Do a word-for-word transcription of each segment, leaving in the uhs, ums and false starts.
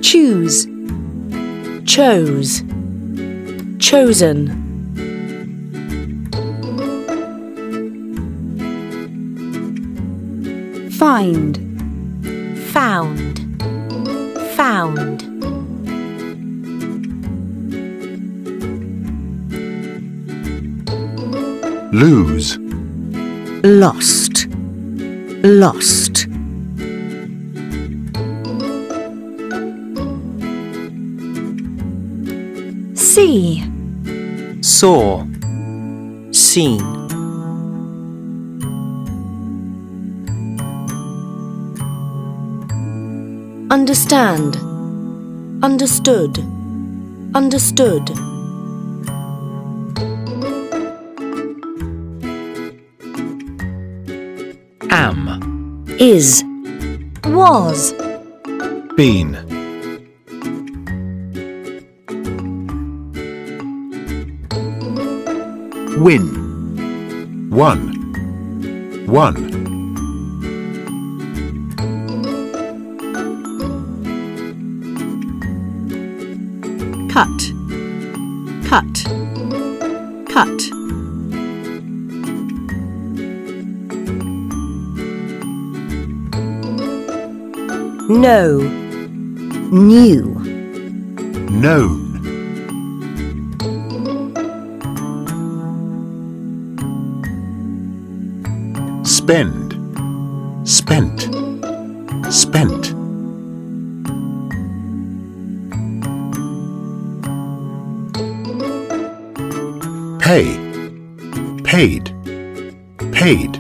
choose, chose, chosen. Find, found, found. Lose, lost, lost. See, saw, seen. understand, understood, understood. Am, Is, Was, been, win, won, won. cut, cut, cut. Know, knew. Known, spend, spent, spent. Pay, paid, paid.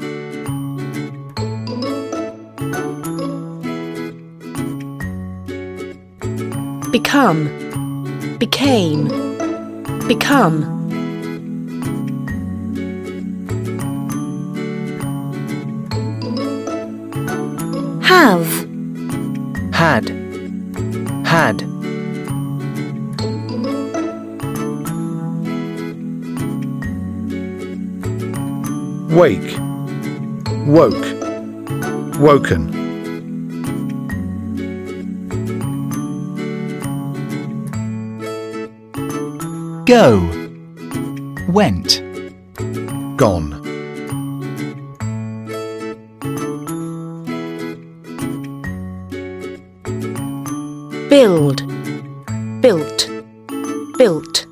Become, became, become. Have, had, had. Wake, woke, woken. Go, went. Gone, build, built, built.